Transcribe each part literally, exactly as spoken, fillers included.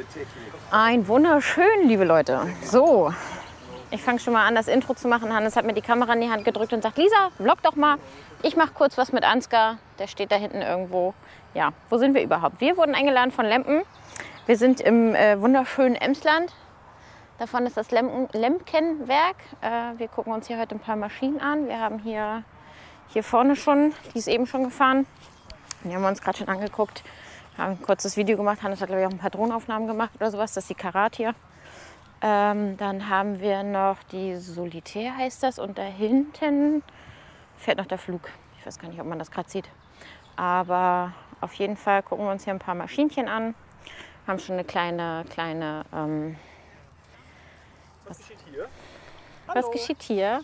Ein wunderschön, liebe Leute. So, ich fange schon mal an, das Intro zu machen. Hannes hat mir die Kamera in die Hand gedrückt und sagt, Lisa, vlog doch mal. Ich mache kurz was mit Ansgar. Der steht da hinten irgendwo. Ja, wo sind wir überhaupt? Wir wurden eingeladen von Lempen. Wir sind im äh, wunderschönen Emsland. Davon ist das Lemken, Lemkenwerk. Äh, wir gucken uns hier heute ein paar Maschinen an. Wir haben hier, hier vorne schon, die ist eben schon gefahren. Die haben wir uns gerade schon angeguckt. Haben ein kurzes Video gemacht. Hannes hat, glaube ich, auch ein paar Drohnenaufnahmen gemacht oder sowas. Das ist die Karat hier. Ähm, dann haben wir noch die Solitär, heißt das. Und da hinten fährt noch der Flug. Ich weiß gar nicht, ob man das gerade sieht. Aber auf jeden Fall gucken wir uns hier ein paar Maschinchen an. Haben schon eine kleine, kleine... Ähm, was, was geschieht hier? Was geschieht hier?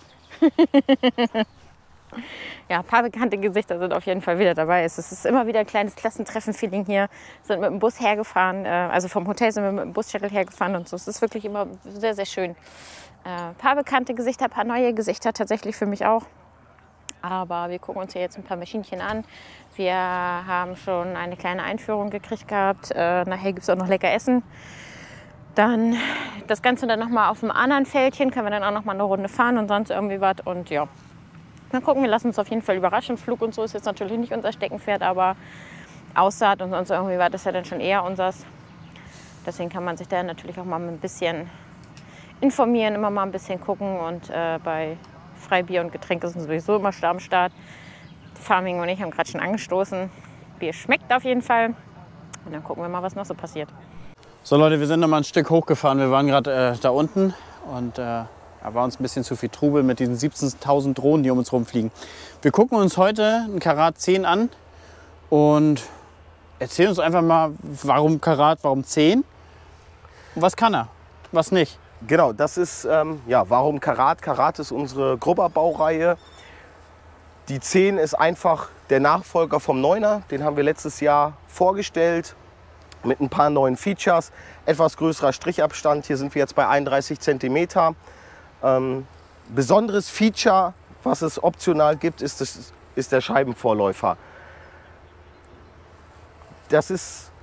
Ja, ein paar bekannte Gesichter sind auf jeden Fall wieder dabei. Es ist immer wieder ein kleines Klassentreffen-Feeling hier. Wir sind mit dem Bus hergefahren, also vom Hotel sind wir mit dem Bus-Shuttle hergefahren und so. Es ist wirklich immer sehr, sehr schön. Ein paar bekannte Gesichter, ein paar neue Gesichter tatsächlich für mich auch. Aber wir gucken uns hier jetzt ein paar Maschinchen an. Wir haben schon eine kleine Einführung gekriegt gehabt. Nachher gibt es auch noch lecker Essen. Dann das Ganze dann nochmal auf einem anderen Feldchen. Können wir dann auch noch mal eine Runde fahren und sonst irgendwie was. Und ja. Mal gucken, wir lassen uns auf jeden Fall überraschen. Flug und so ist jetzt natürlich nicht unser Steckenpferd, aber Aussaat und sonst irgendwie war das ja dann schon eher unseres. Deswegen kann man sich da natürlich auch mal ein bisschen informieren, immer mal ein bisschen gucken. Und äh, bei Freibier und Getränke sind sowieso immer am Start. Farming und ich haben gerade schon angestoßen. Bier schmeckt auf jeden Fall. Und dann gucken wir mal, was noch so passiert. So Leute, wir sind noch mal ein Stück hochgefahren. Wir waren gerade äh, da unten und äh da war uns ein bisschen zu viel Trubel mit diesen siebzehntausend Drohnen, die um uns rumfliegen. Wir gucken uns heute einen Karat zehn an und erzählen uns einfach mal, warum Karat, warum zehn? Und was kann er, was nicht? Genau, das ist, ähm, ja, warum Karat? Karat ist unsere Grubber-Baureihe. Die zehn ist einfach der Nachfolger vom neuner. Den haben wir letztes Jahr vorgestellt mit ein paar neuen Features. Etwas größerer Strichabstand, hier sind wir jetzt bei einunddreißig Zentimeter. Ähm, besonderes Feature, was es optional gibt, ist, das, ist der Scheibenvorläufer. Das ist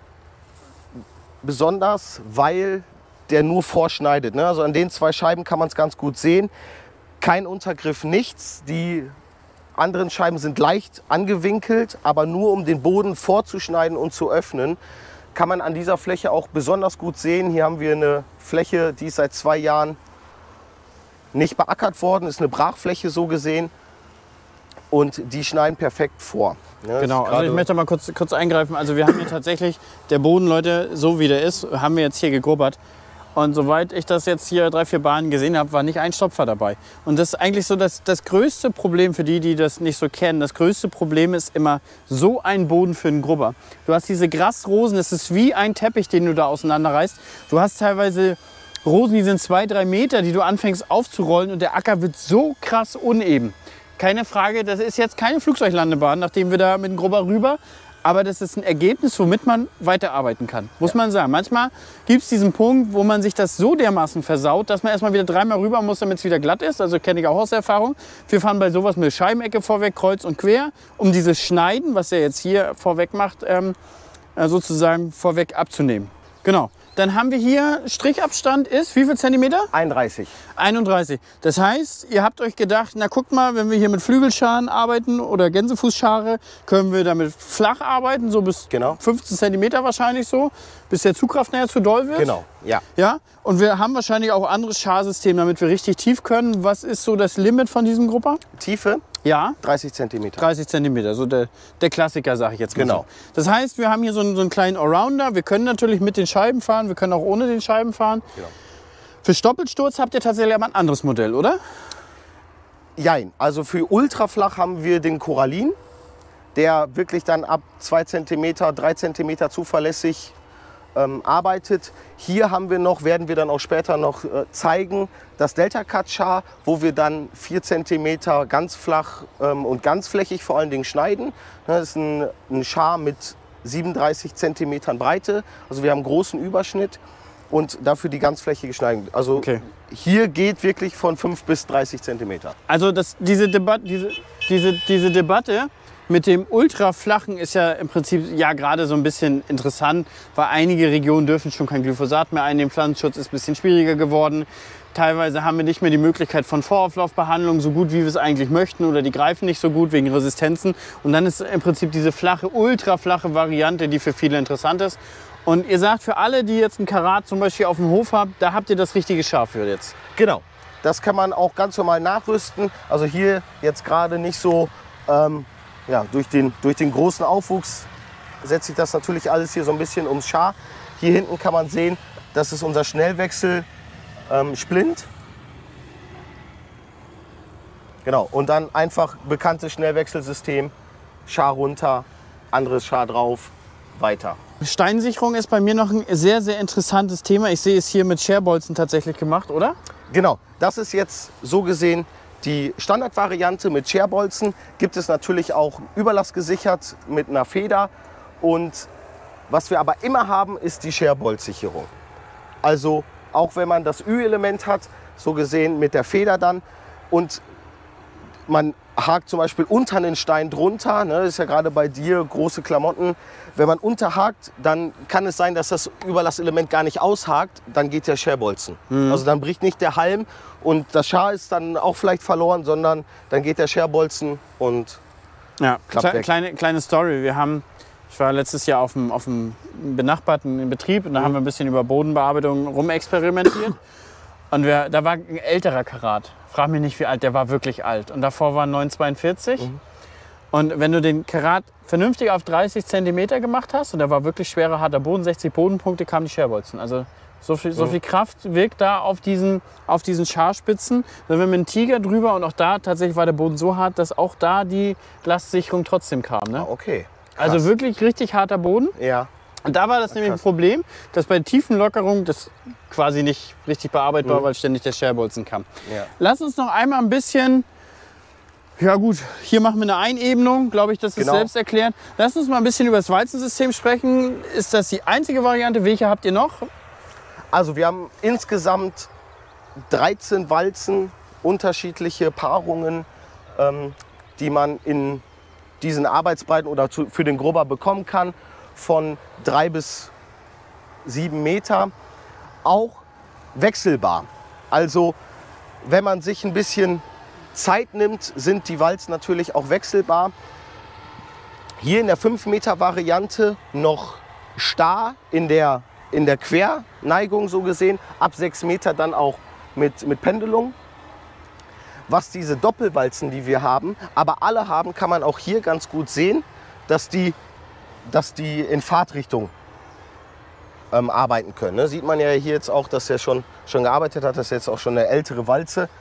besonders, weil der nur vorschneidet. Ne? Also an den zwei Scheiben kann man es ganz gut sehen. Kein Untergriff, nichts. Die anderen Scheiben sind leicht angewinkelt, aber nur um den Boden vorzuschneiden und zu öffnen, kann man an dieser Fläche auch besonders gut sehen. Hier haben wir eine Fläche, die ist seit zwei Jahren nicht beackert worden, ist eine Brachfläche so gesehen und die schneiden perfekt vor. Ja, genau, also ich möchte mal kurz, kurz eingreifen. Also wir haben hier tatsächlich, der Boden, Leute, so wie der ist, haben wir jetzt hier gegrubbert. Und soweit ich das jetzt hier drei, vier Bahnen gesehen habe, war nicht ein Stopfer dabei. Und das ist eigentlich so das, das größte Problem für die, die das nicht so kennen. Das größte Problem ist immer so ein Boden für einen Grubber. Du hast diese Grasrosen, das ist wie ein Teppich, den du da auseinanderreißt. Du hast teilweise Rosen, die sind zwei, drei Meter, die du anfängst aufzurollen und der Acker wird so krass uneben. Keine Frage, das ist jetzt keine Flugzeuglandebahn, nachdem wir da mit dem Grubber rüber, aber das ist ein Ergebnis, womit man weiterarbeiten kann, muss ja. man sagen. Manchmal gibt es diesen Punkt, wo man sich das so dermaßen versaut, dass man erstmal wieder dreimal rüber muss, damit es wieder glatt ist. Also kenne ich auch aus der Erfahrung. Wir fahren bei sowas mit Scheibenecke vorweg, kreuz und quer, um dieses Schneiden, was er jetzt hier vorweg macht, ähm, sozusagen vorweg abzunehmen. Genau. Dann haben wir hier, Strichabstand ist, wie viel Zentimeter? einunddreißig. einunddreißig. Das heißt, ihr habt euch gedacht, na guckt mal, wenn wir hier mit Flügelscharen arbeiten oder Gänsefußschare, können wir damit flach arbeiten, so bis genau. fünfzehn Zentimeter wahrscheinlich so, bis der Zugkraft nachher zu doll wird. Genau, ja. Ja. Und wir haben wahrscheinlich auch ein anderes Scharsystem, damit wir richtig tief können. Was ist so das Limit von diesem Grupper? Tiefe? Ja. dreißig Zentimeter. dreißig Zentimeter, so der, der Klassiker, sage ich jetzt mal. Genau. So. Das heißt, wir haben hier so einen, so einen kleinen Allrounder. Wir können natürlich mit den Scheiben fahren, wir können auch ohne den Scheiben fahren. Genau. Für Stoppelsturz habt ihr tatsächlich aber ein anderes Modell, oder? Jein. Also für ultraflach haben wir den Corallin, der wirklich dann ab zwei Zentimeter, drei Zentimeter zuverlässig ähm, arbeitet. Hier haben wir noch, werden wir dann auch später noch äh, zeigen, das Delta Cut Char, wo wir dann vier Zentimeter ganz flach ähm, und ganzflächig vor allen Dingen schneiden. Das ist ein, ein Char mit siebenunddreißig Zentimetern Breite. Also wir haben einen großen Überschnitt und dafür die ganzflächige Schneidung. Also okay. Hier geht wirklich von fünf bis dreißig Zentimeter. Also das, diese, Debat, diese, diese, diese Debatte, mit dem ultraflachen ist ja im Prinzip ja gerade so ein bisschen interessant, weil einige Regionen dürfen schon kein Glyphosat mehr einnehmen. Pflanzenschutz ist ein bisschen schwieriger geworden. Teilweise haben wir nicht mehr die Möglichkeit von Vorauflaufbehandlung, so gut wie wir es eigentlich möchten, oder die greifen nicht so gut wegen Resistenzen. Und dann ist im Prinzip diese flache, ultraflache Variante, die für viele interessant ist. Und ihr sagt, für alle, die jetzt ein Karat zum Beispiel auf dem Hof haben, da habt ihr das richtige Schaf für jetzt. Genau. Das kann man auch ganz normal nachrüsten. Also hier jetzt gerade nicht so, ähm, ja, durch den, durch den großen Aufwuchs setzt sich das natürlich alles hier so ein bisschen ums Schar. Hier hinten kann man sehen, das ist unser Schnellwechsel ähm, Splint. Genau, und dann einfach bekanntes Schnellwechselsystem, Schar runter, anderes Schar drauf, weiter. Steinsicherung ist bei mir noch ein sehr, sehr interessantes Thema. Ich sehe es hier mit Scherbolzen tatsächlich gemacht, oder? Genau, das ist jetzt so gesehen die Standardvariante mit Scherbolzen. Gibt es natürlich auch überlastgesichert mit einer Feder. Und was wir aber immer haben, ist die Scherbolzsicherung. Also auch wenn man das Ü-Element hat, so gesehen mit der Feder dann. Und man hakt zum Beispiel unter den Stein drunter, ne, das ist ja gerade bei dir große Klamotten. Wenn man unterhakt, dann kann es sein, dass das Überlastelement gar nicht aushakt, dann geht der Scherbolzen. Mhm. Also dann bricht nicht der Halm und das Schar ist dann auch vielleicht verloren, sondern dann geht der Scherbolzen und ja, klappt weg. Kleine, kleine Story, wir haben, ich war letztes Jahr auf einem, auf einem benachbarten Betrieb und da mhm. haben wir ein bisschen über Bodenbearbeitung rumexperimentiert. Und wir, da war ein älterer Karat. Frag mich nicht, wie alt, der war wirklich alt. Und davor war neun zweiundvierzig. Mhm. Und wenn du den Karat vernünftig auf dreißig Zentimeter gemacht hast, und da war wirklich schwerer, harter Boden, sechzig Bodenpunkte, kamen die Scherbolzen. Also so viel, so viel Kraft wirkt da auf diesen, auf diesen Scharspitzen. Da sind wir mit einem Tiger drüber und auch da tatsächlich war der Boden so hart, dass auch da die Lastsicherung trotzdem kam. Ne? Ah, okay. Krass. Also wirklich richtig harter Boden. Ja. Und da war das nämlich ein Problem, dass bei Tiefenlockerung das quasi nicht richtig bearbeitet war, mhm. weil ständig der Scherbolzen kam. Ja. Lass uns noch einmal ein bisschen, ja gut, hier machen wir eine Einebnung, glaube ich, das ist genau. selbst erklärt. Lass uns mal ein bisschen über das Walzensystem sprechen. Ist das die einzige Variante? Welche habt ihr noch? Also wir haben insgesamt dreizehn Walzen, unterschiedliche Paarungen, ähm, die man in diesen Arbeitsbreiten oder zu, für den Grubber bekommen kann. Von drei bis sieben Meter, auch wechselbar. Also wenn man sich ein bisschen Zeit nimmt, sind die Walzen natürlich auch wechselbar. Hier in der fünf Meter Variante noch starr in der, in der Querneigung so gesehen, ab sechs Meter dann auch mit, mit Pendelung. Was diese Doppelwalzen, die wir haben, aber alle haben, kann man auch hier ganz gut sehen, dass die dass die in Fahrtrichtung ähm, arbeiten können. Ne? Sieht man ja hier jetzt auch, dass er schon, schon gearbeitet hat. Das ist jetzt auch schon eine ältere Walze.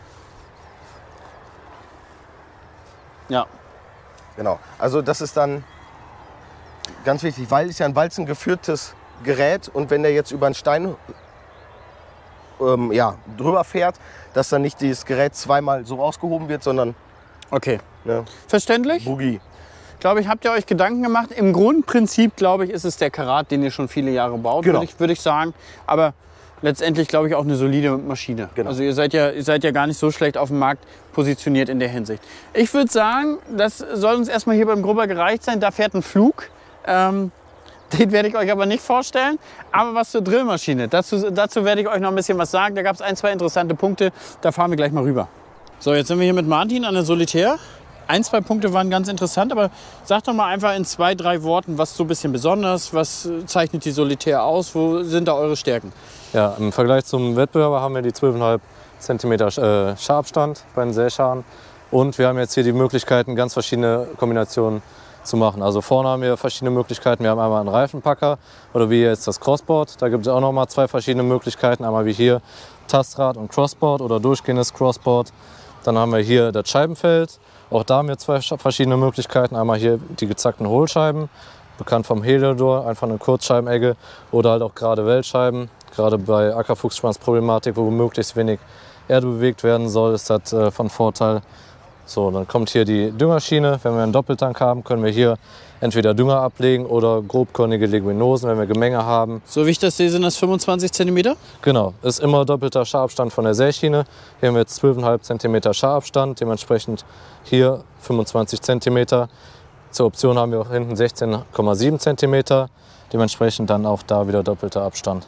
Ja. Genau. Also das ist dann ganz wichtig, weil es ja ein walzengeführtes Gerät und wenn der jetzt über einen Stein ähm, ja, drüber fährt, dass dann nicht dieses Gerät zweimal so rausgehoben wird, sondern okay. Ne, verständlich? Boogie. Glaube ich, habt ihr euch Gedanken gemacht? Im Grundprinzip, glaube ich, ist es der Karat, den ihr schon viele Jahre baut, genau. würde ich, würd ich sagen. Aber letztendlich, glaube ich, auch eine solide Maschine. Genau. Also ihr seid, ja, ihr seid ja gar nicht so schlecht auf dem Markt positioniert in der Hinsicht. Ich würde sagen, das soll uns erstmal hier beim Grubber gereicht sein. Da fährt ein Flug. Ähm, den werde ich euch aber nicht vorstellen. Aber was zur Drillmaschine, dazu, dazu werde ich euch noch ein bisschen was sagen. Da gab es ein, zwei interessante Punkte. Da fahren wir gleich mal rüber. So, jetzt sind wir hier mit Martin an der Solitär. Ein, zwei Punkte waren ganz interessant, aber sag doch mal einfach in zwei, drei Worten, was so ein bisschen besonders, was zeichnet die Solitär aus, wo sind da eure Stärken? Ja, im Vergleich zum Wettbewerber haben wir die zwölf Komma fünf Zentimeter äh, Scharabstand bei den Säscharen und wir haben jetzt hier die Möglichkeiten, ganz verschiedene Kombinationen zu machen. Also vorne haben wir verschiedene Möglichkeiten, wir haben einmal einen Reifenpacker oder wie jetzt das Crossboard, da gibt es auch noch mal zwei verschiedene Möglichkeiten, einmal wie hier Tastrad und Crossboard oder durchgehendes Crossboard. Dann haben wir hier das Scheibenfeld. Auch da haben wir zwei verschiedene Möglichkeiten. Einmal hier die gezackten Hohlscheiben, bekannt vom Heliodor, einfach eine Kurzscheibenegge oder halt auch gerade Weltscheiben. Gerade bei Ackerfuchsschwanzproblematik, wo möglichst wenig Erde bewegt werden soll, ist das äh, von Vorteil. So, dann kommt hier die Düngerschiene. Wenn wir einen Doppeltank haben, können wir hier entweder Dünger ablegen oder grobkörnige Leguminosen, wenn wir Gemenge haben. So wie ich das sehe, sind das fünfundzwanzig Zentimeter? Genau, ist immer doppelter Scharabstand von der Säschiene. Hier haben wir jetzt zwölf Komma fünf Zentimeter Scharabstand, dementsprechend hier fünfundzwanzig Zentimeter. zur Option haben wir auch hinten sechzehn Komma sieben Zentimeter. Dementsprechend dann auch da wieder doppelter Abstand.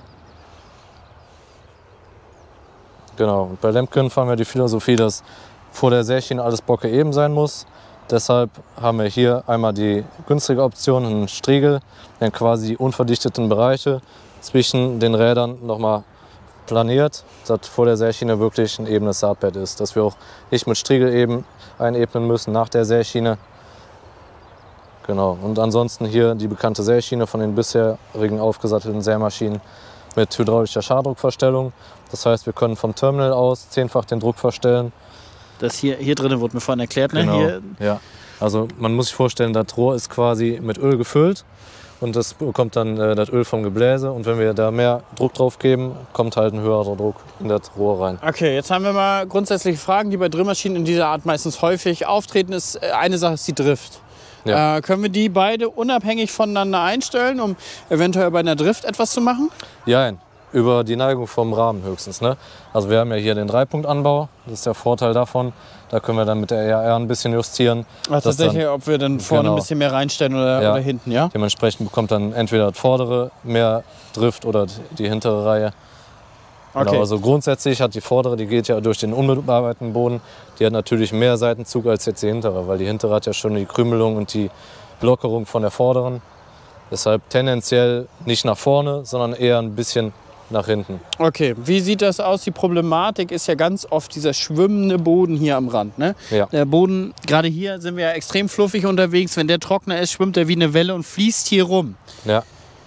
Genau, und bei Lemken fahren wir die Philosophie, dass vor der Sägeschiene alles Bocke eben sein muss. Deshalb haben wir hier einmal die günstige Option, einen Striegel, der quasi die unverdichteten Bereiche zwischen den Rädern nochmal planiert, dass vor der Sägeschiene wirklich ein ebenes Saatbett ist. Dass wir auch nicht mit Striegel eben einebnen müssen nach der Sägeschiene. Genau. Und ansonsten hier die bekannte Sägeschiene von den bisherigen aufgesattelten Sämaschinen mit hydraulischer Schardruckverstellung. Das heißt, wir können vom Terminal aus zehnfach den Druck verstellen. Das hier, hier drinnen wurde mir vorhin erklärt, ne? Genau. Hier. Ja. Also man muss sich vorstellen, das Rohr ist quasi mit Öl gefüllt und das bekommt dann äh, das Öl vom Gebläse. Und wenn wir da mehr Druck drauf geben, kommt halt ein höherer Druck in das Rohr rein. Okay, jetzt haben wir mal grundsätzliche Fragen, die bei Drillmaschinen in dieser Art meistens häufig auftreten. Ist, eine Sache ist die Drift. Ja. Äh, können wir die beide unabhängig voneinander einstellen, um eventuell bei einer Drift etwas zu machen? Ja, über die Neigung vom Rahmen höchstens. Ne? Also wir haben ja hier den Dreipunktanbau, das ist der Vorteil davon. Da können wir dann mit der E A R ein bisschen justieren. Ach, tatsächlich, dann, ob wir dann vorne genau. ein bisschen mehr reinstellen oder, ja. oder hinten, ja? Dementsprechend bekommt dann entweder das vordere mehr Drift oder die hintere Reihe. Genau, okay. Also grundsätzlich hat die vordere, die geht ja durch den unbearbeiteten Boden, die hat natürlich mehr Seitenzug als jetzt die hintere, weil die hintere hat ja schon die Krümelung und die Lockerung von der vorderen. Deshalb tendenziell nicht nach vorne, sondern eher ein bisschen nach hinten. Okay, wie sieht das aus? Die Problematik ist ja ganz oft dieser schwimmende Boden hier am Rand. Ne? Ja. Der Boden, gerade hier sind wir ja extrem fluffig unterwegs. Wenn der trockener ist, schwimmt er wie eine Welle und fließt hier rum. Ja.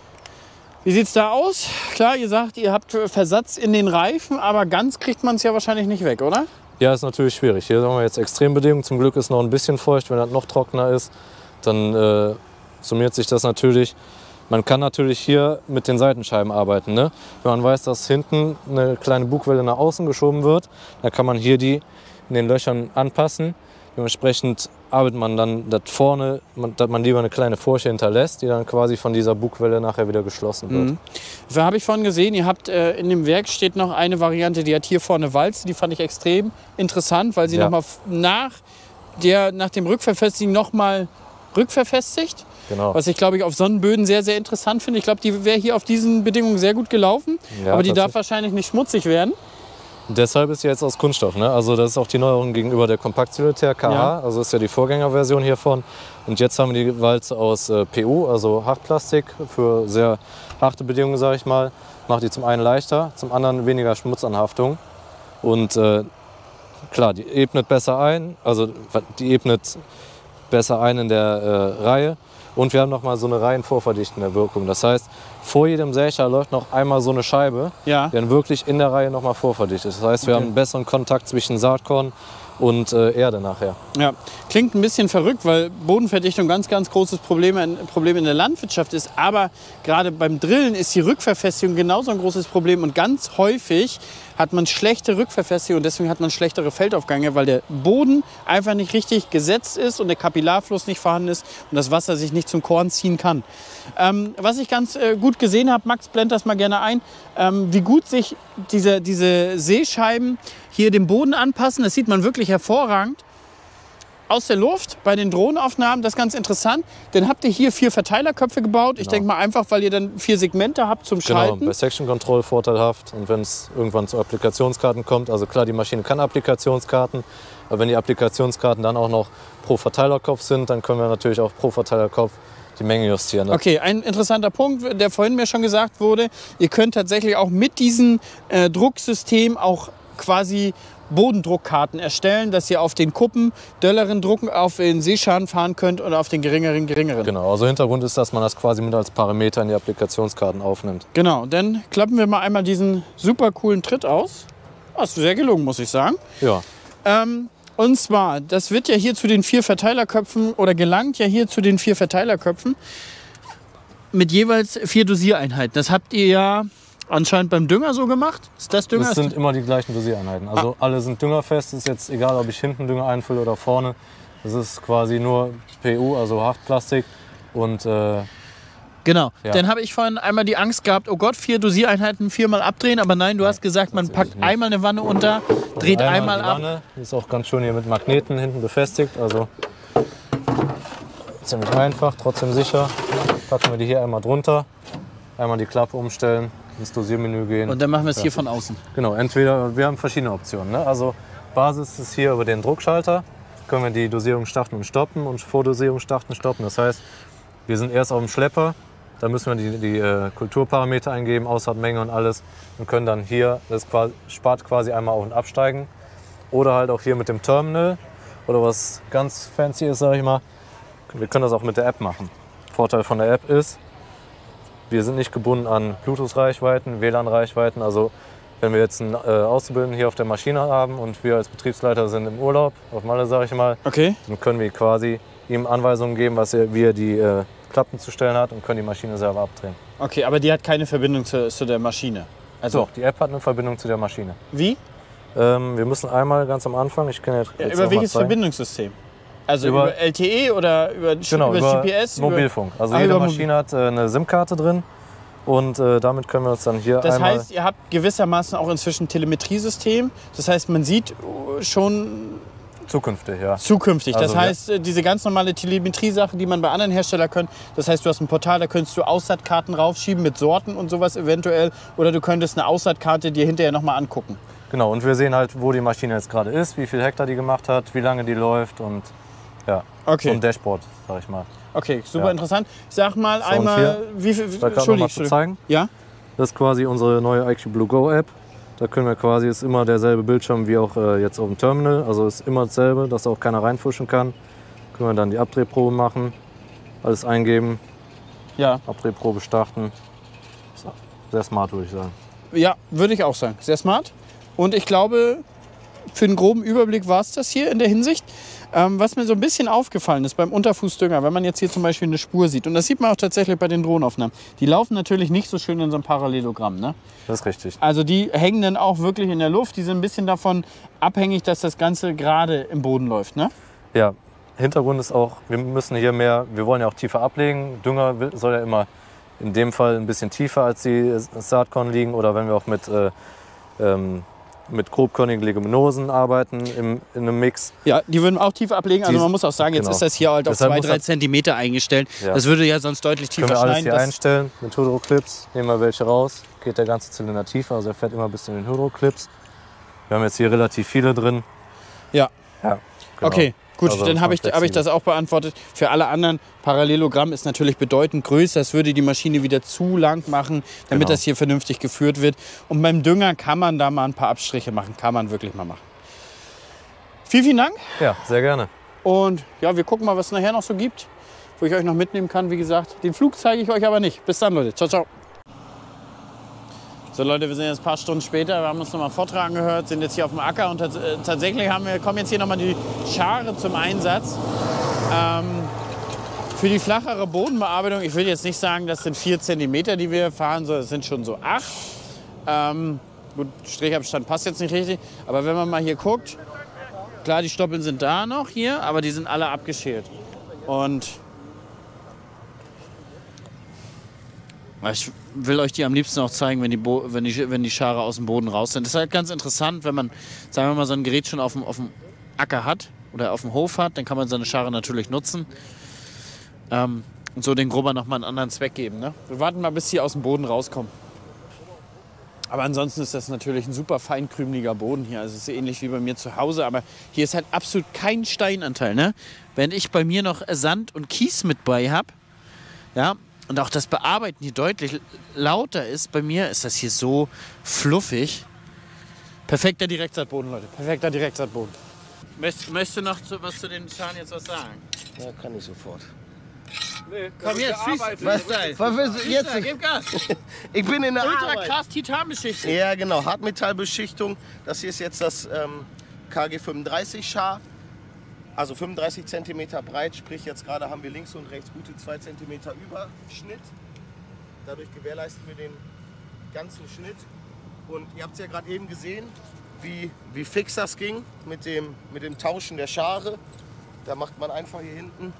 Wie sieht es da aus? Klar, ihr sagt, ihr habt Versatz in den Reifen, aber ganz kriegt man es ja wahrscheinlich nicht weg, oder? Ja, ist natürlich schwierig. Hier haben wir jetzt Extrembedingungen. Zum Glück ist noch ein bisschen feucht. Wenn das noch trockener ist, dann äh, summiert sich das natürlich. Man kann natürlich hier mit den Seitenscheiben arbeiten. Ne? Wenn man weiß, dass hinten eine kleine Bugwelle nach außen geschoben wird, dann kann man hier die in den Löchern anpassen. Dementsprechend arbeitet man dann das vorne, dass man lieber eine kleine Furche hinterlässt, die dann quasi von dieser Bugwelle nachher wieder geschlossen wird. Mhm. Da habe ich vorhin gesehen, ihr habt äh, in dem Werk steht noch eine Variante, die hat hier vorne Walze. Die fand ich extrem interessant, weil sie Ja. noch mal nach, der, nach dem Rückverfestigen noch mal rückverfestigt. Genau. Was ich, glaube ich, auf Sonnenböden sehr, sehr interessant finde. Ich glaube, die wäre hier auf diesen Bedingungen sehr gut gelaufen. Ja, aber die darf tatsächlich. wahrscheinlich nicht schmutzig werden. Deshalb ist sie jetzt aus Kunststoff. Ne? Also das ist auch die Neuerung gegenüber der Kompakt-Solitär K H. Ja. Also ist ja die Vorgängerversion hiervon. Und jetzt haben wir die Walze aus äh, P U, also Hartplastik, für sehr harte Bedingungen, sage ich mal. Macht die zum einen leichter, zum anderen weniger Schmutzanhaftung. Und äh, klar, die ebnet besser ein. Also die ebnet besser ein in der äh, Reihe. Und wir haben noch mal so eine reihenvorverdichtende Wirkung. Das heißt, vor jedem Sächer läuft noch einmal so eine Scheibe, Ja. die dann wirklich in der Reihe noch mal vorverdichtet. Das heißt, wir Okay. haben einen besseren Kontakt zwischen Saatkorn und äh, Erde nachher. Ja, klingt ein bisschen verrückt, weil Bodenverdichtung ganz, ganz großes Problem, ein Problem in der Landwirtschaft ist. Aber gerade beim Drillen ist die Rückverfestigung genauso ein großes Problem. Und ganz häufig hat man schlechte Rückverfestigung und deswegen hat man schlechtere Feldaufgänge, weil der Boden einfach nicht richtig gesetzt ist und der Kapillarfluss nicht vorhanden ist und das Wasser sich nicht zum Korn ziehen kann. Ähm, was ich ganz äh, gut gesehen habe, Max, blend das mal gerne ein, ähm, wie gut sich diese, diese Seescheiben hier dem Boden anpassen. Das sieht man wirklich hervorragend. Aus der Luft bei den Drohnenaufnahmen, das ist ganz interessant. Dann habt ihr hier vier Verteilerköpfe gebaut. Ich Genau. denke mal einfach, weil ihr dann vier Segmente habt zum Genau, Schalten. bei Section Control vorteilhaft. Und wenn es irgendwann zu Applikationskarten kommt, also klar, die Maschine kann Applikationskarten, aber wenn die Applikationskarten dann auch noch pro Verteilerkopf sind, dann können wir natürlich auch pro Verteilerkopf die Menge justieren. Okay, ein interessanter Punkt, der vorhin mir schon gesagt wurde. Ihr könnt tatsächlich auch mit diesem äh, Drucksystem auch quasi Bodendruckkarten erstellen, dass ihr auf den Kuppen dölleren Druck auf den Seeschaden fahren könnt oder auf den geringeren geringeren. Genau, also Hintergrund ist, dass man das quasi mit als Parameter in die Applikationskarten aufnimmt. Genau, dann klappen wir mal einmal diesen super coolen Tritt aus. Das ist sehr gelungen, muss ich sagen. Ja, Ähm, und zwar, das wird ja hier zu den vier Verteilerköpfen oder gelangt ja hier zu den vier Verteilerköpfen mit jeweils vier Dosiereinheiten. Das habt ihr ja anscheinend beim Dünger so gemacht. Ist das Dünger? das sind immer die gleichen Dosiereinheiten. Also alle sind düngerfest, ist jetzt egal, ob ich hinten Dünger einfülle oder vorne. Das ist quasi nur P U, also Hartplastik und äh, Genau. Ja. Dann habe ich vorhin einmal die Angst gehabt, oh Gott, vier Dosiereinheiten, viermal abdrehen. Aber nein, du hast gesagt, man packt nicht. einmal eine Wanne unter, dreht einmal, die ab. Wanne. Die ist auch ganz schön hier mit Magneten hinten befestigt. Also ziemlich einfach, trotzdem sicher. Packen wir die hier einmal drunter, einmal die Klappe umstellen, ins Dosiermenü gehen. Und dann machen wir es hier von außen. Genau, entweder, wir haben verschiedene Optionen. Ne? Also Basis ist hier über den Druckschalter, können wir die Dosierung starten und stoppen und Vordosierung starten und stoppen. Das heißt, wir sind erst auf dem Schlepper, da müssen wir die, die äh, Kulturparameter eingeben, Aussaatmenge und alles und können dann hier, das quasi, spart quasi einmal auf und absteigen. Oder halt auch hier mit dem Terminal oder was ganz fancy ist, sage ich mal, wir können das auch mit der App machen. Vorteil von der App ist, wir sind nicht gebunden an Bluetooth-Reichweiten, W L A N-Reichweiten. Also wenn wir jetzt einen äh, Auszubildenden hier auf der Maschine haben und wir als Betriebsleiter sind im Urlaub, auf Malle sage ich mal, okay. dann können wir quasi ihm Anweisungen geben, was er, wie er die äh, Klappen zu stellen hat und können die Maschine selber abdrehen. Okay, aber die hat keine Verbindung zu, zu der Maschine? Also doch, die App hat eine Verbindung zu der Maschine. Wie? Ähm, wir müssen einmal ganz am Anfang, ich kann jetzt, Ja, jetzt über auch welches mal zeigen. Verbindungssystem? Also über, Über- L T E oder über, Genau, über, über G P S? Mobilfunk. Also Ah, jede über Maschine hat äh, eine SIM-Karte drin und äh, damit können wir uns dann hier Das einmal... heißt, ihr habt gewissermaßen auch inzwischen ein Telemetriesystem. Das heißt, man sieht schon Zukünftig, ja. zukünftig. Also das wir- heißt, äh, diese ganz normale Telemetriesache, die man bei anderen Herstellern kann. Das heißt, du hast ein Portal, da könntest du Aussaatkarten raufschieben mit Sorten und sowas eventuell. Oder du könntest eine Aussaatkarte dir hinterher nochmal angucken. Genau, und wir sehen halt, wo die Maschine jetzt gerade ist, wie viel Hektar die gemacht hat, wie lange die läuft und ja, Okay. so ein Dashboard, sag ich mal. Okay, super Ja. interessant. Sag mal und einmal, hier, wie viel... Da kann man Entschuldigung, mal zu zeigen. Ja? Das ist quasi unsere neue I Q Blue Go App. Da können wir quasi, ist immer derselbe Bildschirm wie auch äh, jetzt auf dem Terminal. Also ist immer dasselbe, dass auch keiner reinfuschen kann. Können wir dann die Abdrehprobe machen, alles eingeben, Ja. Abdrehprobe starten. So, sehr smart, würde ich sagen. Ja, würde ich auch sagen. Sehr smart. Und ich glaube, für einen groben Überblick war es das hier in der Hinsicht. Ähm, was mir so ein bisschen aufgefallen ist beim Unterfußdünger, wenn man jetzt hier zum Beispiel eine Spur sieht, und das sieht man auch tatsächlich bei den Drohnenaufnahmen, die laufen natürlich nicht so schön in so einem Parallelogramm. Ne? Das ist richtig. Also die hängen dann auch wirklich in der Luft. Die sind ein bisschen davon abhängig, dass das Ganze gerade im Boden läuft. Ne? Ja, Hintergrund ist auch, wir müssen hier mehr, wir wollen ja auch tiefer ablegen. Dünger will- soll ja immer in dem Fall ein bisschen tiefer als die Saatkorn liegen. Oder wenn wir auch mit, äh, ähm, mit grobkörnigen Leguminosen arbeiten im, in einem Mix. Ja, die würden auch tiefer ablegen. Also Die- man muss auch sagen, jetzt genau. ist das hier halt auf Deshalb zwei, muss drei das- Zentimeter eingestellt. Ja. Das würde ja sonst deutlich tiefer Können wir alles schneiden. hier Das- einstellen mit Hydroclips. Nehmen wir welche raus, geht der ganze Zylinder tiefer, also er fährt immer bis in den Hydroclips. Wir haben jetzt hier relativ viele drin. Ja. Ja, genau. Okay, gut, Also dann habe ich, schon hab ich das auch beantwortet. Für alle anderen, Parallelogramm ist natürlich bedeutend größer. Das würde die Maschine wieder zu lang machen, damit Genau. das hier vernünftig geführt wird. Und beim Dünger kann man da mal ein paar Abstriche machen. Kann man wirklich mal machen. Vielen, vielen Dank. Ja, sehr gerne. Und ja, wir gucken mal, was es nachher noch so gibt, wo ich euch noch mitnehmen kann. Wie gesagt, den Flug zeige ich euch aber nicht. Bis dann, Leute. Ciao, ciao. So Leute, wir sind jetzt ein paar Stunden später, wir haben uns noch mal einen Vortrag angehört, sind jetzt hier auf dem Acker und tats äh, tatsächlich haben wir, kommen jetzt hier noch mal die Schare zum Einsatz. Ähm, für die flachere Bodenbearbeitung, ich will jetzt nicht sagen, das sind vier Zentimeter, die wir fahren, sondern es sind schon so acht. Ähm, gut, Strichabstand passt jetzt nicht richtig, aber wenn man mal hier guckt, klar, die Stoppeln sind da noch hier, aber die sind alle abgeschält. Und ich will euch die am liebsten auch zeigen, wenn die, Bo wenn die, wenn die Schare aus dem Boden raus sind. Das ist halt ganz interessant, wenn man, sagen wir mal, so ein Gerät schon auf dem, auf dem Acker hat oder auf dem Hof hat, dann kann man seine Schare natürlich nutzen. Ähm, und so den Grubber nochmal einen anderen Zweck geben. Ne? Wir warten mal, bis die aus dem Boden rauskommen. Aber ansonsten ist das natürlich ein super feinkrümeliger Boden hier. Also es ist ähnlich wie bei mir zu Hause, aber hier ist halt absolut kein Steinanteil. Ne? Wenn ich bei mir noch Sand und Kies mit bei habe, ja, und auch das Bearbeiten hier deutlich lauter ist, bei mir ist das hier so fluffig. Perfekter Direktsaatboden, Leute. Perfekter Direktsaatboden. Möchtest, möchtest du noch zu, was zu den Scharen jetzt was sagen? Ja, kann ich sofort. Nee, komm jetzt, Freestyle. Freestyle. Was willst du jetzt? Freestyle, gib Gas. Ich bin in der Ultra Arbeit. krass Titanbeschichtung. Ja, genau. Hartmetallbeschichtung. Das hier ist jetzt das ähm, K G fünfunddreißig Schar. Also fünfunddreißig Zentimeter breit. Sprich, jetzt gerade haben wir links und rechts gute zwei Zentimeter Überschnitt. Dadurch gewährleisten wir den ganzen Schnitt. Und ihr habt es ja gerade eben gesehen, wie, wie fix das ging mit dem, mit dem Tauschen der Schare. Da macht man einfach hier hinten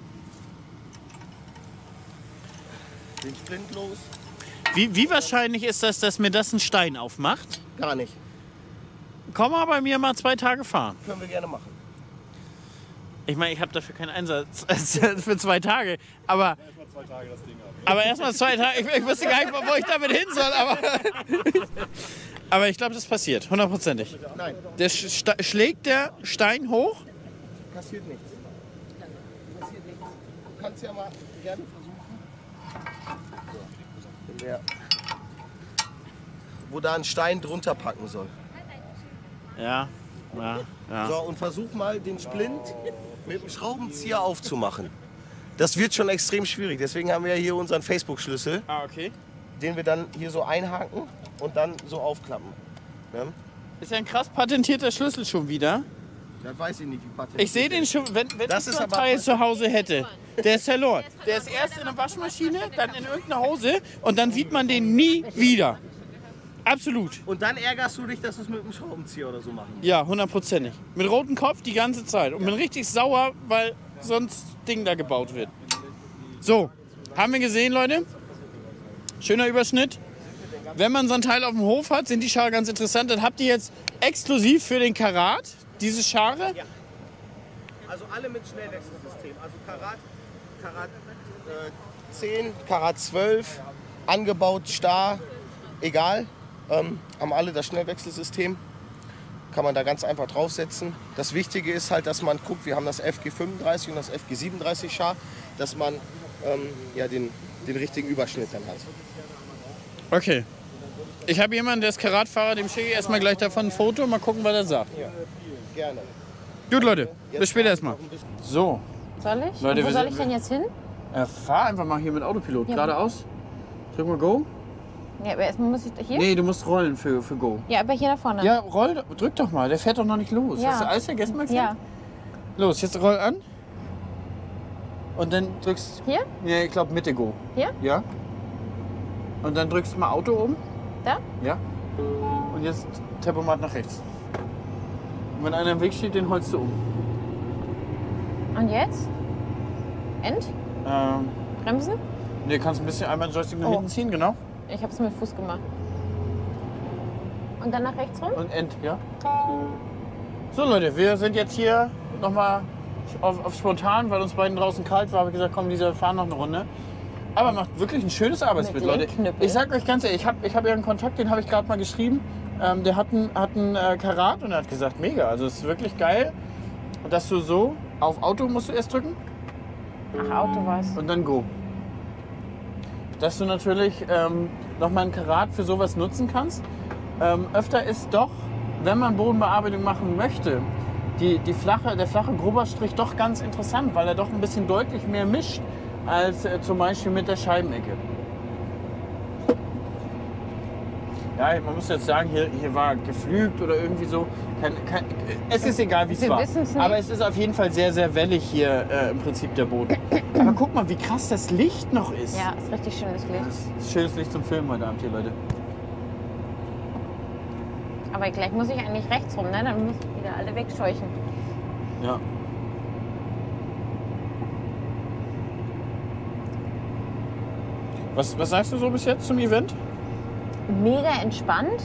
den Splint los. Wie, wie wahrscheinlich ist das, dass mir das einen Stein aufmacht? Gar nicht. Komm mal bei mir mal zwei Tage fahren. Können wir gerne machen. Ich meine, ich habe dafür keinen Einsatz für zwei Tage. Aber Erstmal zwei Tage das Ding ab. Aber erstmal zwei Tage. Ich, ich wusste gar nicht, wo ich damit hin soll. Aber, aber ich glaube, das passiert. Hundertprozentig. Nein, Der sch schlägt der Stein hoch. passiert nichts. Passiert nichts. Du kannst ja mal gerne versuchen. So. Ja. Wo da ein Stein drunter packen soll. Ja, ja, ja. So, und versuch mal den Splint mit dem Schraubenzieher aufzumachen. Das wird schon extrem schwierig. Deswegen haben wir ja hier unseren Facebook-Schlüssel, Ah, okay. den wir dann hier so einhaken und dann so aufklappen. Ja? Ist ja ein krass patentierter Schlüssel schon wieder. Das weiß ich nicht, wie patentiert. Ich sehe den schon, wenn, wenn Das ich ist so ein aber- Teil zu Hause hätte. Der ist verloren. Der ist erst in der Waschmaschine, dann in irgendeiner Hose und dann sieht man den nie wieder. Absolut. Und dann ärgerst du dich, dass du es mit dem Schraubenzieher oder so machen musst. Ja, hundertprozentig. Mit rotem Kopf die ganze Zeit. Und bin richtig sauer, weil sonst Ding da gebaut wird. So, haben wir gesehen, Leute. Schöner Überschnitt. Wenn man so ein Teil auf dem Hof hat, sind die Schare ganz interessant. Dann habt ihr jetzt exklusiv für den Karat diese Schare. Also alle mit Schnellwechselsystem. Also Karat, Karat äh, zehn, Karat zwölf, angebaut, starr, egal. Ähm, haben alle das Schnellwechselsystem. Kann man da ganz einfach draufsetzen. Das Wichtige ist halt, dass man guckt, wir haben das F G fünfunddreißig und das F G siebenunddreißig Schar, dass man ähm, ja, den, den richtigen Überschnitt dann hat. Okay. Ich habe jemanden, der ist Karatfahrer, dem schicke ich erstmal gleich davon ein Foto. Mal gucken, was er sagt. Gerne. Gut, Leute. Bis später erstmal. So. Soll ich? Leute, Und wo wir soll sind- ich denn jetzt hin? Äh, fahr einfach mal hier mit Autopilot. Ja. Geradeaus. Drück mal Go. Ja, aber erstmal muss ich hier. Nee, du musst rollen für, für Go. Ja, aber hier da vorne. Ja, roll, doch- drück doch mal. Der fährt doch noch nicht los. Ja. Hast du alles vergessen, Max? Ja. Los, jetzt roll an. Und dann drückst... Hier? Nee, ich glaube Mitte Go. Hier? Ja. Und dann drückst du mal Auto um. Da? Ja. Und jetzt Tempomat nach rechts. Und wenn einer im Weg steht, den holst du um. Und jetzt? End? Ähm, Bremsen? nee, kannst ein bisschen einmal den Joystick nach Oh. hinten ziehen, genau. Ich habe es mit Fuß gemacht. Und dann nach rechts rum? Und End, ja. So Leute, wir sind jetzt hier nochmal auf, auf spontan, weil uns beiden draußen kalt war, habe ich gesagt, komm, Lisa, wir fahren noch eine Runde. Aber macht wirklich ein schönes Arbeitsbild, Mit Leute. Lenkknüppel. Ich sag euch ganz ehrlich, ich habe ich hab ja einen Kontakt, den habe ich gerade mal geschrieben. Ähm, der hat einen, hat einen äh, Karat und er hat gesagt, mega, also es ist wirklich geil. Und dass du so, auf Auto musst du erst drücken Ach, Auto was. und dann Go. Dass du natürlich ähm, nochmal einen Karat für sowas nutzen kannst. Ähm, öfter ist doch, wenn man Bodenbearbeitung machen möchte, die, die flache, der flache Grubberstrich doch ganz interessant, weil er doch ein bisschen deutlich mehr mischt als äh, zum Beispiel mit der Scheibenecke. Ja, man muss jetzt sagen, hier, hier war geflügt oder irgendwie so. Kein, kein, es ist egal, wie es Wir war. wissen's nicht. Aber es ist auf jeden Fall sehr, sehr wellig hier äh, im Prinzip der Boden. Aber guck mal, wie krass das Licht noch ist. Ja, ist richtig schönes Licht. Das ist schönes Licht zum Filmen heute Abend hier, Leute. Aber gleich muss ich eigentlich rechts rum, ne? Dann müssen wieder alle wegscheuchen. Ja. Was, was sagst du so bis jetzt zum Event? Mega entspannt.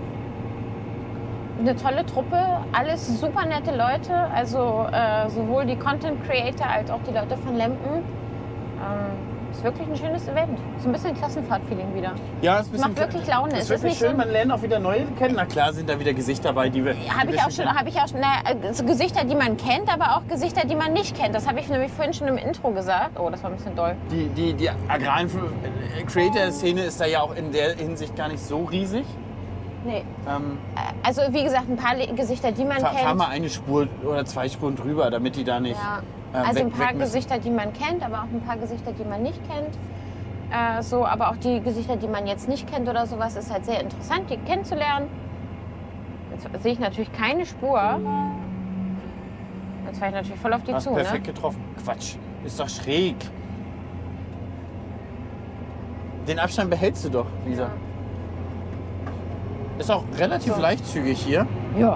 Eine tolle Truppe, alles super nette Leute. Also äh, sowohl die Content Creator als auch die Leute von Lempen. Ähm, ist wirklich ein schönes Event. So ein bisschen Klassenfahrt-Feeling wieder. Ja, ist ein bisschen Macht wirklich Laune. Es Es ist ist wirklich nicht schön, so- man lernt auch wieder neue kennen. Na klar sind da wieder Gesichter dabei, die wir. die Habe wir ich auch schon, kennen. habe ich auch schon, na, so Gesichter, die man kennt, aber auch Gesichter, die man nicht kennt. Das habe ich nämlich vorhin schon im Intro gesagt. Oh, das war ein bisschen doll. Die, die, die Agraren-Creator-Szene ist da ja auch in der Hinsicht gar nicht so riesig. Nee. Ähm, Also wie gesagt, ein paar Le- Gesichter, die man fahr, kennt. fahr mal eine Spur oder zwei Spuren drüber, damit die da nicht. Ja. äh, Also weg, ein paar weg müssen. Gesichter, die man kennt, aber auch ein paar Gesichter, die man nicht kennt. Äh, so, aber auch die Gesichter, die man jetzt nicht kennt oder sowas, ist halt sehr interessant, die kennenzulernen. Jetzt sehe ich natürlich keine Spur. Jetzt fahre ich natürlich voll auf die Hast zu, perfekt ne? getroffen. Quatsch, ist doch schräg. Den Abstand behältst du doch, Lisa. Ist auch relativ So. leichtzügig hier. Ja.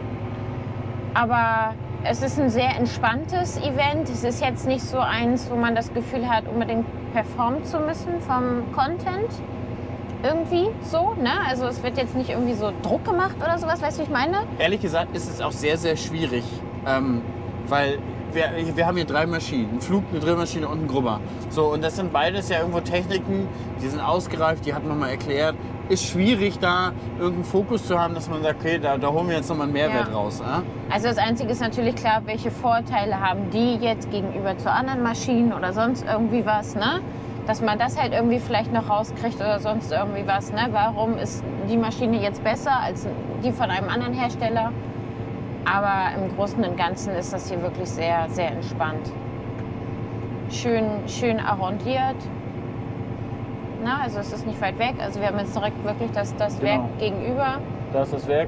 Aber es ist ein sehr entspanntes Event. Es ist jetzt nicht so eins, wo man das Gefühl hat, unbedingt performen zu müssen vom Content. Irgendwie so, ne? Also es wird jetzt nicht irgendwie so Druck gemacht oder sowas, weißt du, wie ich meine? Ehrlich gesagt ist es auch sehr, sehr schwierig, ähm, weil wir, wir haben hier drei Maschinen. Einen Flug, eine Drillmaschine und einen Grubber. So, und das sind beides ja irgendwo Techniken, die sind ausgereift, die hat man mal erklärt. Ist schwierig, da irgendeinen Fokus zu haben, dass man sagt, okay, da, da holen wir jetzt nochmal einen Mehrwert Ja. raus. Ja? Also das Einzige ist natürlich klar, welche Vorteile haben die jetzt gegenüber zu anderen Maschinen oder sonst irgendwie was, ne? Dass man das halt irgendwie vielleicht noch rauskriegt oder sonst irgendwie was, ne? Warum ist die Maschine jetzt besser als die von einem anderen Hersteller? Aber im Großen und Ganzen ist das hier wirklich sehr, sehr entspannt. Schön, schön arrondiert. Na, also es ist nicht weit weg. Also wir haben jetzt direkt wirklich das, das Genau. Werk gegenüber. Da ist das Werk.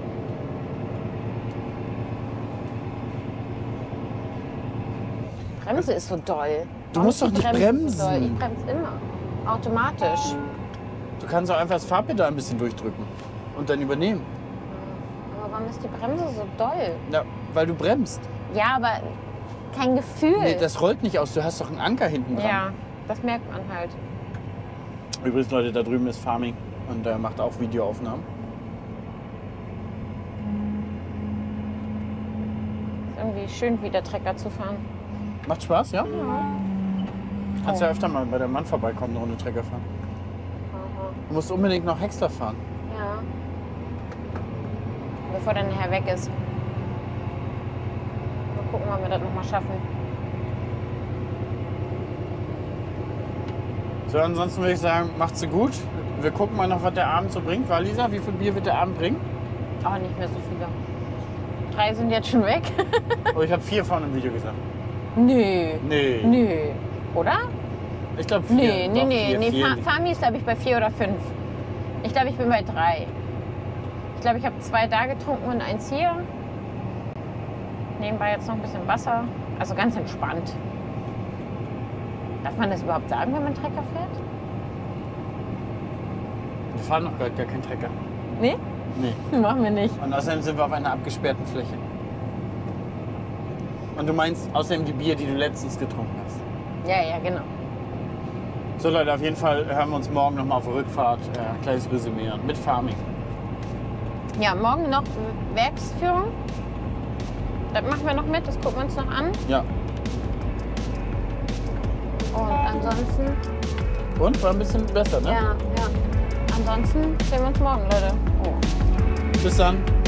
Bremse ist so doll. Du Warum musst ist doch die nicht Bremse so doll? bremsen. Ich bremse immer. Automatisch. Du kannst auch einfach das Fahrpedal ein bisschen durchdrücken und dann übernehmen. Aber warum ist die Bremse so doll? Ja, weil du bremst. Ja, aber kein Gefühl. Nee, das rollt nicht aus. Du hast doch einen Anker hinten dran. ja, das merkt man halt. Übrigens, Leute, da drüben ist Farming und der macht auch Videoaufnahmen. Ist irgendwie schön, wieder Trecker zu fahren. Macht Spaß, ja? Ja. Kannst Oh. ja öfter mal bei deinem Mann vorbeikommen, eine Runde Trecker fahren. Aha. Du musst unbedingt noch Häcksler fahren. Ja. Bevor der nachher weg ist. Mal gucken, wann wir das nochmal schaffen. So, ansonsten würde ich sagen, macht's gut. Wir gucken mal noch, was der Abend so bringt. War Lisa, wie viel Bier wird der Abend bringen? Aber nicht mehr so viele. Drei sind jetzt schon weg. Oh, ich habe vier vorne im Video gesagt. Nö. Nee. Nö. Oder? Ich glaube vier. Nee, nee, Doch, nee. vier, nee vier. Fa Fami ist, glaube ich, bei vier oder fünf. Ich glaube, ich bin bei drei. Ich glaube, ich habe zwei da getrunken und eins hier. Nebenbei jetzt noch ein bisschen Wasser. Also ganz entspannt. Darf man das überhaupt sagen, wenn man Trecker fährt? Wir fahren noch gar, gar keinen Trecker. Nee? Nee. Machen wir nicht. Und außerdem sind wir auf einer abgesperrten Fläche. Und du meinst außerdem die Bier, die du letztens getrunken hast. Ja, ja, genau. So Leute, auf jeden Fall hören wir uns morgen nochmal auf der Rückfahrt. Äh, kleines Resümee mit Farming. Ja, morgen noch Werksführung. Das machen wir noch mit, das gucken wir uns noch an. Ja. Und ansonsten, Und? War ein bisschen besser, ne? ja, ja. Ansonsten sehen wir uns morgen, Leute. Oh. Bis dann.